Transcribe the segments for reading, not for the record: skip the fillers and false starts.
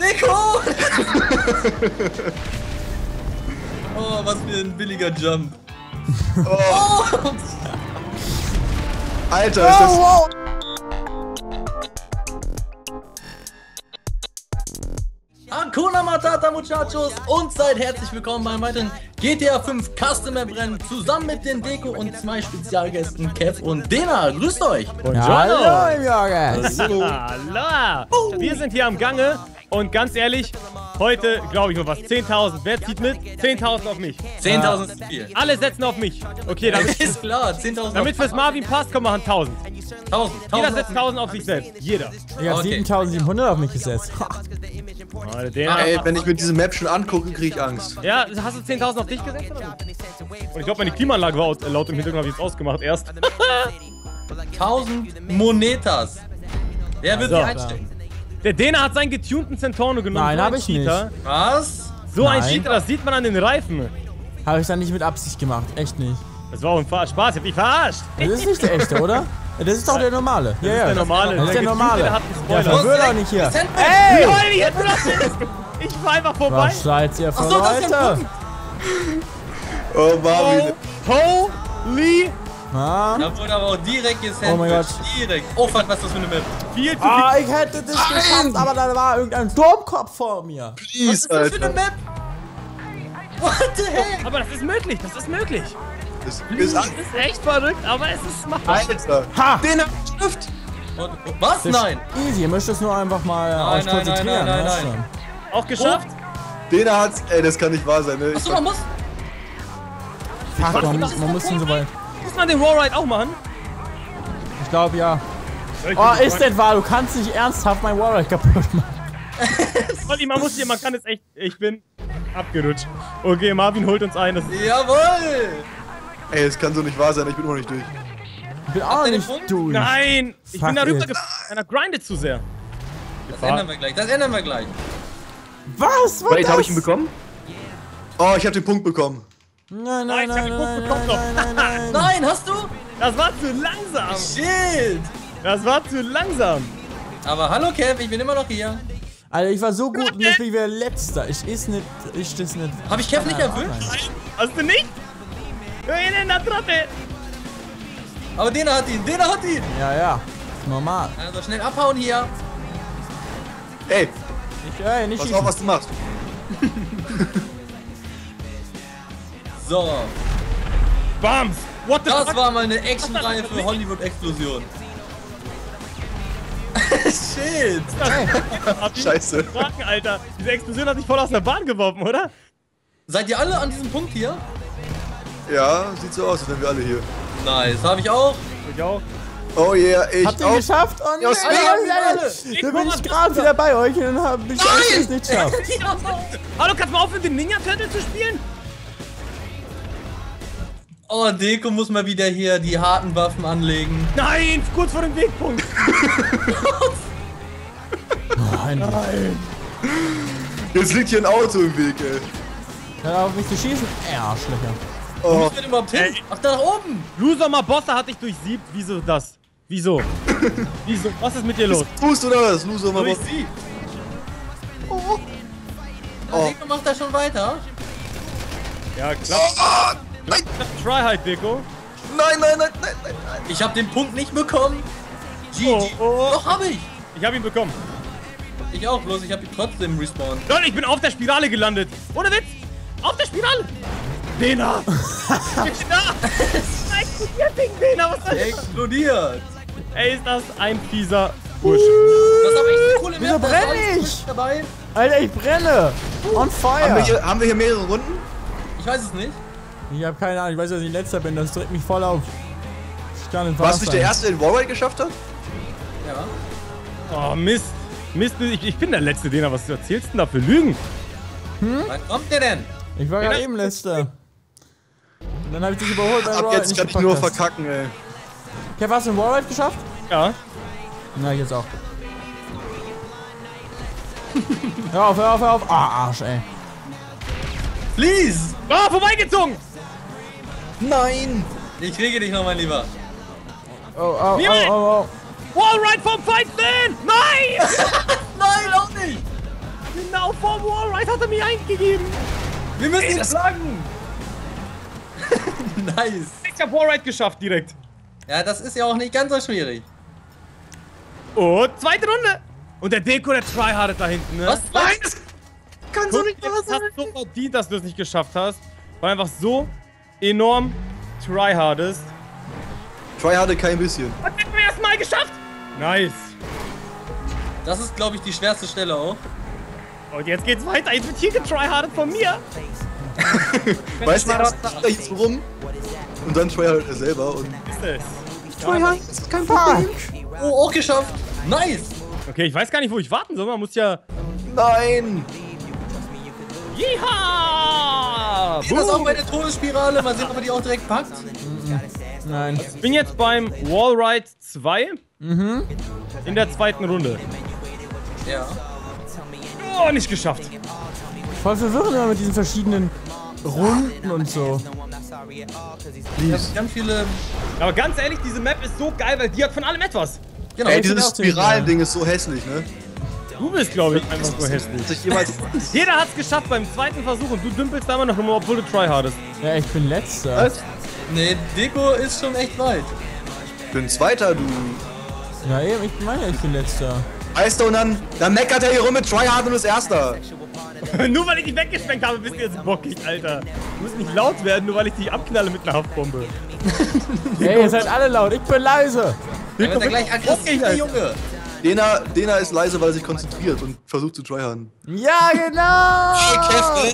Deko! Oh, was für ein billiger Jump. Oh. Alter, ist das... Wow. Hakuna Matata, Muchachos, und seid herzlich willkommen beim weiteren GTA 5 Customer Rennen zusammen mit den Deko und zwei Spezialgästen Kev und Dena. Grüßt euch! Hallo, Jorges. Hallo! Wir sind hier am Gange und ganz ehrlich, heute glaube ich nur was. 10.000. Wer zieht mit? 10.000 auf mich. 10.000 ist viel. Alle setzen auf mich. Okay, Ist klar, 10.000. damit fürs Marvin passt, komm, machen 1.000. 1.000. Jeder setzt 1.000 auf sich selbst. Jeder. Ich hab Okay. 7.700 auf mich gesetzt. Oh, der. Ey, wenn ich mir diese Map schon angucke, krieg ich Angst. Ja, hast du 10.000 auf dich gesetzt oder nicht? Und ich glaube, meine Klimaanlage war laut im Hintergrund, habe ich jetzt ausgemacht erst. 1000 Monetas. Wer wird So. die einstecken? Der Dena hat seinen getunten Centorno genommen. Nein, so hab ein ich nicht. Cheater. Was? So ein Nein. Cheater, das sieht man an den Reifen. Habe ich dann nicht mit Absicht gemacht. Echt nicht. Das war auch ein Spaß, ich hab dich verarscht. Das ist nicht der echte, oder? Das ist doch der normale. Ja, ja. Der normale. Das ist der normale. Der hat einen Der Spoiler. verwirrt auch nicht hier. Sandwich. Ey! Wie heul jetzt das? Ich fahr einfach vorbei. Was seid ihr für Ach so, das ist der Leute? Oh, Marvin. Holy. Ja. Da wurde aber auch direkt gesandwiched. Oh mein Gott. Direkt. Oh fuck, was ist das für eine Map? Viel zu viel. Ah, ich hätte das geschafft, aber da war irgendein Turmkopf vor mir. Was Please, ist das für eine Alter. Map? What the heck? Aber das ist möglich, das ist möglich. Das ist Das ist echt verrückt, aber es ist machbar. Alter. Ha! Den hat Stift. Was? Nein. Easy, ihr müsst es nur einfach mal Nein, euch nein, konzentrieren. nein, ne? nein, Schon. Auch geschafft? Den hat's. Ey, das kann nicht wahr sein, ne? Achso, man muss. Fuck, man muss ihn so weit. Muss man den Wallride auch machen? Ich glaube ja. Oh, ist das wahr? Du kannst nicht ernsthaft mein Warrior kaputt machen. Olli, man kann es echt. Ich bin abgerutscht. Okay, Marvin holt uns ein. Das Jawohl! Ey, das kann so nicht wahr sein, ich bin noch nicht durch. Ich bin auch den nicht Punkt? durch. Nein! Ich Fuck bin darüber it. gefahren. Einer grindet zu sehr. Das ändern wir gleich, das ändern wir gleich. Was? Was Wait, hab ich ihn bekommen? Oh, ich hab den Punkt bekommen. Nein, Nein, nein, ich hab nein, den nein, Punkt nein, bekommen nein, nein, nein. Nein, hast du? Das war zu langsam. Shit! Das war zu langsam. Aber hallo Kev, ich bin immer noch hier. Alter, ich war so gut und jetzt bin ich wieder letzter. Ich das nicht. Hab ich Kev nicht erwischt? Hast du nicht? In der Trotte. Aber Dena hat ihn, Dena hat ihn! Ja, ja. Ist normal. Also schnell abhauen hier. Ey, Nicht pass schießen. auf, was du machst. So, Bams. What the das fuck? war mal eine Actionreihe für Hollywood-Explosion. Shit! Scheiße. Fragen, Alter. Diese Explosion hat dich voll aus der Bahn geworfen, oder? Seid ihr alle an diesem Punkt hier? Ja, sieht so aus, als wären wir alle hier. Nice, habe ich auch. Ich auch. Oh yeah, ich Habt ihr auch. geschafft? Oh Ja, nein, alle. da bin ich gerade wieder bei euch und dann hab ich es nicht geschafft. Hallo, kannst du mal aufhören, den Ninja Turtle zu spielen? Oh, Deko muss mal wieder hier die harten Waffen anlegen. Nein, kurz vor dem Wegpunkt. Nein. Jetzt liegt hier ein Auto im Weg, ey. Hör auf mich zu schießen. Arschlöcher. Wo Oh, müssen wir denn überhaupt hin? Ach, da nach oben! Loser Mabossa hat dich durchsiebt. Wieso das? Wieso? Wieso? Was ist mit dir los? tust du das? Loser, mal Durch was. sie. Oh. Deko macht da schon weiter. Ja, klar. Oh, nein, Try halt, Deko. nein, nein, nein, nein, nein, nein. Ich habe den Punkt nicht bekommen. GG. Oh, oh. Doch, hab ich. Ich hab ihn bekommen. Ich auch, bloß ich hab ihn trotzdem respawned. Leute, ich bin auf der Spirale gelandet. Ohne Witz. Auf der Spirale. Dena. Dena. Explodiert wegen Dena. Was soll das? Explodiert. Ey, ist das ein fieser Busch. Das ist aber echt eine coole Wieso Map. da ist brenn alles ich? frisch dabei. Alter, ich brenne. On fire. Haben wir hier mehrere Runden? Ich weiß es nicht. Ich hab keine Ahnung. Ich weiß, dass ich letzter bin. Das drückt mich voll auf. Ich kann nicht Warst du nicht der Erste, der den Warride geschafft hat? Ja. Oh, Mist. Mist, ich bin der Letzte, Dena. Was erzählst du denn da für Lügen? Wann kommt der denn? Ich war gerade eben letzter. Und dann hab ich dich überholt beim Ab Warride jetzt nicht kann ich gepackt nur hast. verkacken, ey. Kev, hast du den Warride geschafft? Ja. Na, jetzt auch. Hör auf, hör auf, hör auf. Ah, Arsch, ey. Please! Ah, vorbeigezogen. Nein! Ich kriege dich noch, mein Lieber. Oh, oh, Niemand! oh, oh, Wallride vom Feinden! Nein! Nein, auch nicht! Genau vor Wallride hat er mich eingegeben. Wir müssen ihn schlagen. Nice. Ich hab Wallride geschafft direkt. Ja, das ist ja auch nicht ganz so schwierig. Und zweite Runde. Und der Deko, der tryhardet da hinten, ne? Was? Nein, das kann so nicht Du wahr sein. hast so verdient, dass du es nicht geschafft hast. Weil einfach so enorm tryhardest. Tryharde kein bisschen. Und wir haben erst mal geschafft. Nice. Das ist, glaube ich, die schwerste Stelle auch. Und jetzt geht's weiter. Jetzt wird hier getryhardet von mir. Weißt du, er hier so rum und dann tryhardet er selber und... Ist es? Tryhard ist kein Problem. Oh, auch geschafft. Nice. Okay, ich weiß gar nicht, wo ich warten soll. Man muss ja... Nein. Yeehaw! Geht das auch bei der Todesspirale? Mal sehen, ob er die auch direkt packt. Nein. Ich bin jetzt beim Wallride 2. In der zweiten Runde. Ja. Oh, nicht geschafft. Voll verwirrend immer mit diesen verschiedenen Runden und so. Ich habe ganz viele... Aber ganz ehrlich, diese Map ist so geil, weil die hat von allem etwas. Genau. Ey, ich dieses auch ziemlich Spiralending ist so hässlich, ne? Du bist, glaube ich, einfach so hässlich. Dass ich jemals... Jeder hat's geschafft beim zweiten Versuch und du dümpelst da immer noch rum, obwohl du tryhardest. Ja, ich bin letzter. Was? Nee, Deko ist schon echt weit. Ich bin Zweiter, du... Ja, eben, ich meine, ich bin letzter. Weißt du, und dann meckert er hier rum mit Tryhard und ist Erster. Nur weil ich dich weggesprengt habe, bist du jetzt bockig, Alter. Du musst nicht laut werden, nur weil ich dich abknalle mit einer Haftbombe. Ey, ihr seid alle laut, ich bin leise. Dann wird er gleich aggressiv, der Junge. Dena ist leise, weil er sich konzentriert und versucht zu tryharden. Ja, genau.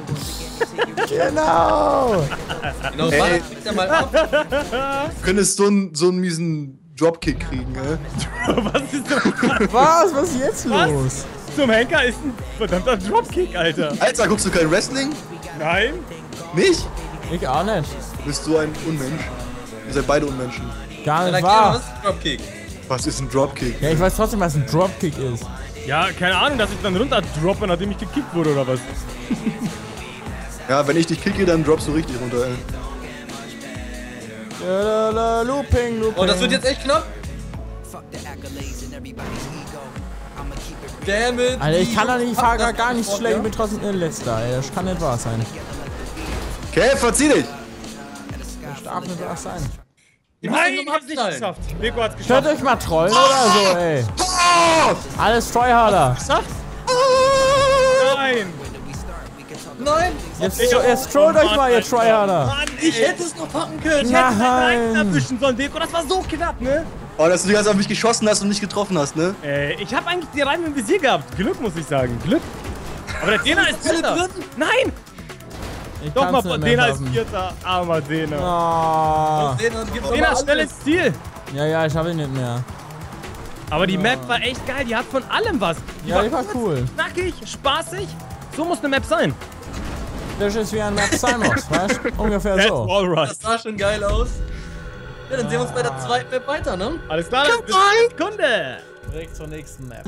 Genau. Genau, Ey. warte, kriegt er mal ab. Du könntest so einen miesen Dropkick kriegen, ne? Was ist das? Was ist jetzt los? Zum Henker ist ein verdammter Dropkick, Alter. Alter, guckst du kein Wrestling? Nein? Nicht? Ich auch nicht. Bist du ein Unmensch? Ihr seid beide Unmenschen. Gar Dann nicht erklär mal, wahr. was ist ein Dropkick? Was ist ein Dropkick? Ja, ich weiß trotzdem, was ein Dropkick ist. Ja, keine Ahnung, dass ich dann runter droppe, nachdem ich gekickt wurde oder was. Ja, wenn ich dich kicke, dann droppst du richtig runter, ey. Looping, Looping. Oh, das wird jetzt echt knapp. Dammit. Alter, ich kann doch nicht, ich fahre das gar nicht Wort, schlecht, ja? ich bin trotzdem letzter, ey. Das kann nicht wahr sein. Okay, verzieh dich! Das darf nicht wahr sein. Die Nein, müssen ich hab's nicht abschneiden. geschafft. Deko hat's Könnt geschafft. euch mal trollen oder so, ey. Alles Tryharder. Geschafft? Nein. Nein. Jetzt trollt euch mal, ihr Tryharder. Mann, Ich hätte es noch packen können. Ich hätte den Nein. einen erwischen sollen, Deko. Das war so knapp, ne? Oh, dass du die ganze auf mich geschossen hast und nicht getroffen hast, ne? Ich hab eigentlich die Reifen im Visier gehabt. Glück, muss ich sagen. Glück. Aber der Dena ist alle Vierter. drin? Nein! Ich Doch mal, kann's nicht mehr Dena ist schaffen. Vierter. Armer Dena. Ah. Dena, schnell ins Ziel. Ja, ich hab ihn nicht mehr. Aber die Map war echt geil. Die hat von allem was. Ja, die war cool. Knackig, spaßig. So muss eine Map sein. Das ist wie ein Map Simons, weißt du? Ungefähr That's so. alright. Das sah schon geil aus. Ja, dann sehen wir uns bei der zweiten Map weiter, ne? Alles klar, dann bis eine Sekunde. Direkt zur nächsten Map.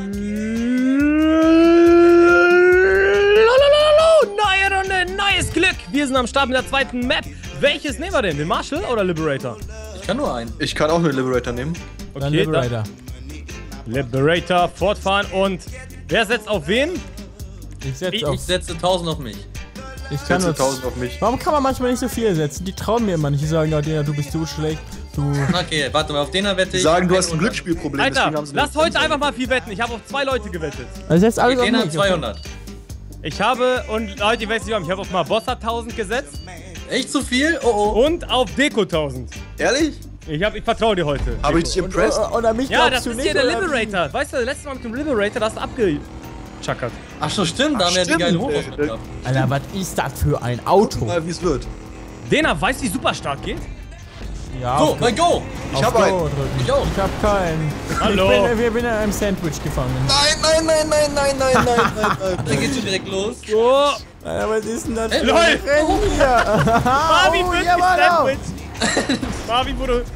Neue Runde, neues Glück. Wir sind am Start mit der zweiten Map. Welches nehmen wir denn? Den Marshall oder Liberator? Ich kann nur einen. Ich kann auch eine Liberator nehmen. Dann Liberator. dann Liberator, fortfahren und wer setzt auf wen? Ich setze Ich auf. setze 1000 auf mich. Ich kann Setze nur. 1000 auf mich. Warum kann man manchmal nicht so viel setzen? Die trauen mir immer nicht. Die sagen, ja, Dena, du bist so schlecht. Du. Okay, warte mal, auf den wette Die ich. sagen, du hast ein 100. Glücksspielproblem. Alter, deswegen haben sie lass eine heute einfach mal viel wetten. Ich habe auf 2 Leute gewettet. Also jetzt alles auf Den hat mich. 200. Ich habe, und Leute, ich weiß nicht, ich habe auf Marbossa 1000 gesetzt Echt zu viel? Oh oh. und auf Deko 1000. Ehrlich? Ich vertraue dir heute. Habe ich Deko. dich impressed? Oder mich Ja, glaubst das du ist nicht, hier der oder? Liberator. Weißt du, letztes Mal mit dem Liberator, da hast du abgechackert. Ach so, stimmt, da haben wir ja die stimmt. geile Hochhaus gehabt. Alter, was ist das für ein Auto? Mal, wie es wird. Dena, weißt du, wie Superstart geht? Ja, So, auf bei Go! Ich auf hab Go einen. drücken. Ich auch. Ich hab keinen. Hallo. Ich bin in einem Sandwich gefangen. Nein. Da geht's schon direkt los. Oh, Alter, was ist denn das für LOL. ein Rennen hier? Marvin Oh, wird ja, Mann, auch. gesandwiched. Marvin wurde...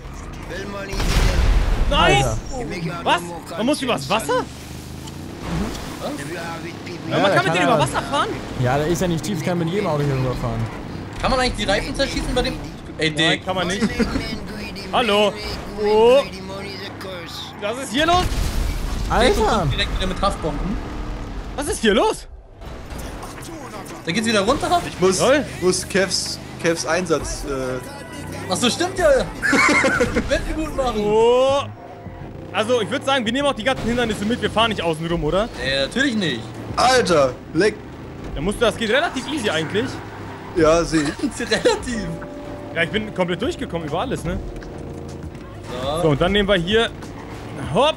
Nice! Was? Man muss übers Wasser? Ja, man kann mit denen über Wasser fahren? Ja, da ist ja nicht tief, ich kann mit jedem Auto hier rüberfahren. Kann man eigentlich die Reifen zerschießen bei dem... Ey, Nein, Dick. kann man nicht. Hallo? Oh, Greedy money is a curse. was ist hier los? Dick kommt Alter! direkt wieder mit Haftbomben. Was ist hier los? Da geht's wieder runter. Ich Lol. muss Kevs Einsatz. Achso, stimmt ja. Wette gut machen. Oh. Also, ich würde sagen, wir nehmen auch die ganzen Hindernisse mit. Wir fahren nicht außen rum, oder? Natürlich nicht. Alter, leck. Dann musst du, das geht relativ easy eigentlich. Ja, seh ich. Das ist relativ. Ja, ich bin komplett durchgekommen über alles, ne? So. So, und dann nehmen wir hier. Hopp!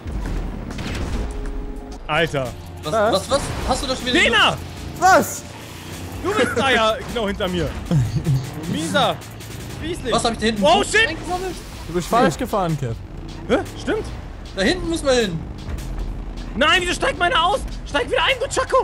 Alter. Was? Hast du da schon wieder... Dena! Was? Du bist da ja genau hinter mir. Du mieser. Fiesling. Was hab ich da hinten? Oh, shit! Eingesammelt? Du bist falsch gefahren, Kev. Hä? Stimmt. Da hinten muss man hin. Nein, wieso steigt meiner aus? Steig wieder ein, du Chaco!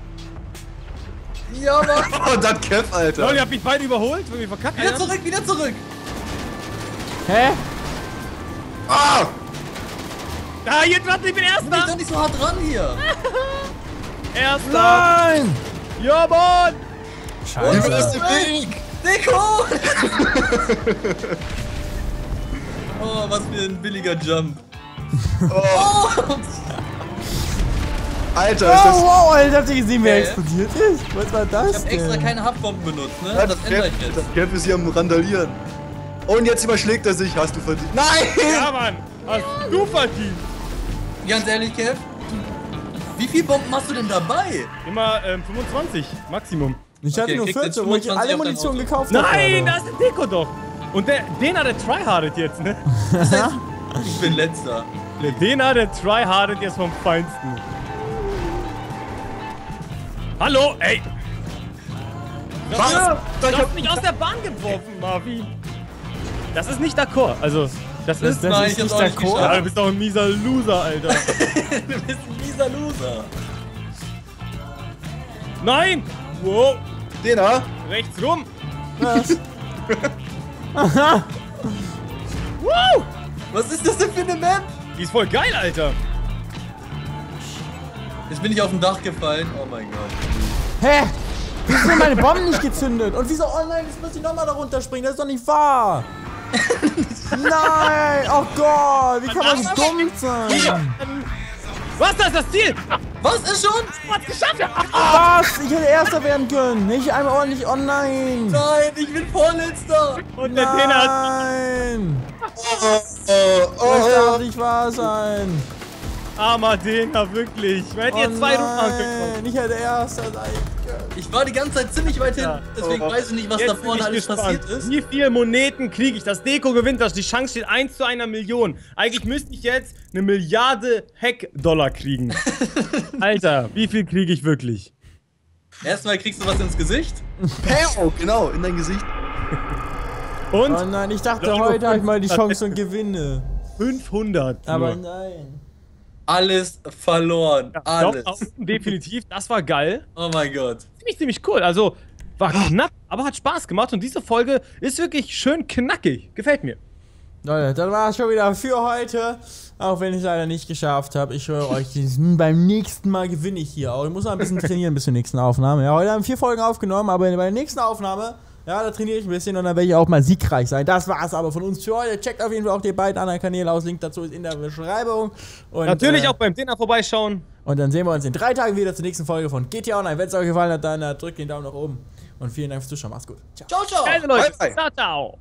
Ja, Mann. Oh, das Kev, Alter. Lol, ihr habt mich beide überholt, wenn wir verkackt Wieder haben. zurück, wieder zurück. Hä? Ah! Ah, jetzt warte, ich bin Bin ich Erster! doch nicht so hart dran hier. Erster! Nein! Ja, Mann! Hier ist Scheiße. der Weg! Deko! Oh, was für ein billiger Jump. Oh. Alter, ist das. Wow, Alter, habt ihr gesehen, wer Ja, ja. explodiert ist? Was war das Ich hab extra denn? keine Haftbomben benutzt, ne? Das ändere ich jetzt. Das Kev ist hier am Randalieren. Und jetzt überschlägt er sich. Hast du verdient. Nein! Ja, Mann! Hast du verdient! Ganz ehrlich, Kev. Wie viele Bomben hast du denn dabei? Immer 25, Maximum. Ich hatte Okay, nur kriegst jetzt 14, wo ich 25 alle auf dein Munition Auto. gekauft habe. Nein, da ist der Deko doch! Und der Dena, der tryhardet jetzt, ne? Das heißt, ich bin letzter. Der Dena, der tryhardet jetzt vom Feinsten. Hallo, ey! Du hast mich aus der Bahn geworfen, Marvi. Das ist nicht d'accord. Also, das ist... Das Nein, ist ich hab's nicht auch der nicht Chor. Ja, du bist doch ein mieser Loser, Alter. Du bist ein mieser Loser. Nein! Wow! Dena? Rechts rum! Was? Wow! Was ist das denn für eine Map? Die ist voll geil, Alter. Jetzt bin ich auf dem Dach gefallen. Oh mein Gott. Hä? Wieso sind meine Bomben nicht gezündet? Und wieso, oh nein, jetzt muss ich nochmal da runterspringen, das ist doch nicht wahr! Nein! Oh Gott, wie kann man so dumm sein? Was, das ist das Ziel? Was ist schon? Was geschafft? Was? Ich hätte Erster werden können! Nicht einmal ordentlich, oh nein! Nein, ich bin Vorletzter. Und der Dena hat... Nein! Oh, Das darf nicht wahr sein! Armer Dena, wirklich. Wir hätten Oh jetzt zwei Runden machen können. nein, ich hätte Erster sein können. Ich war die ganze Zeit ziemlich weit hin. Ja. Deswegen weiß ich nicht, was Jetzt da bin vorne ich alles gespannt. passiert ist. Wie viele Moneten kriege ich? Das Deko gewinnt das. Die Chance steht 1 zu 1 Million. Eigentlich müsste ich jetzt 1 Milliarde Hack-Dollar kriegen. Alter, wie viel kriege ich wirklich? Erstmal kriegst du was ins Gesicht. Pow, genau, in dein Gesicht. Und Oh nein, ich dachte, Ja, heute habe ich mal die 500. Chance und gewinne. 500. Aber nur. nein. Alles verloren. Alles. Doch, definitiv, das war geil. Oh mein Gott. Ziemlich cool. Also, war knapp, aber hat Spaß gemacht. Und diese Folge ist wirklich schön knackig. Gefällt mir. Leute, dann war es schon wieder für heute. Auch wenn ich es leider nicht geschafft habe. Ich schwöre euch, beim nächsten Mal gewinne ich hier auch. Ich muss noch ein bisschen trainieren bis zur nächsten Aufnahme. Ja, heute haben wir 4 Folgen aufgenommen, aber bei der nächsten Aufnahme, ja, da trainiere ich ein bisschen und dann werde ich auch mal siegreich sein. Das war's aber von uns für heute. Checkt auf jeden Fall auch die beiden anderen Kanäle aus. Link dazu ist in der Beschreibung. Und, Natürlich auch beim Dinner vorbeischauen. Und dann sehen wir uns in 3 Tagen wieder zur nächsten Folge von GTA Online. Wenn es euch gefallen hat, dann drückt den Daumen nach oben. Und vielen Dank fürs Zuschauen. Macht's gut. Ciao. Ciao, ciao. Geile Leute. Bye, bye. Ciao, ciao.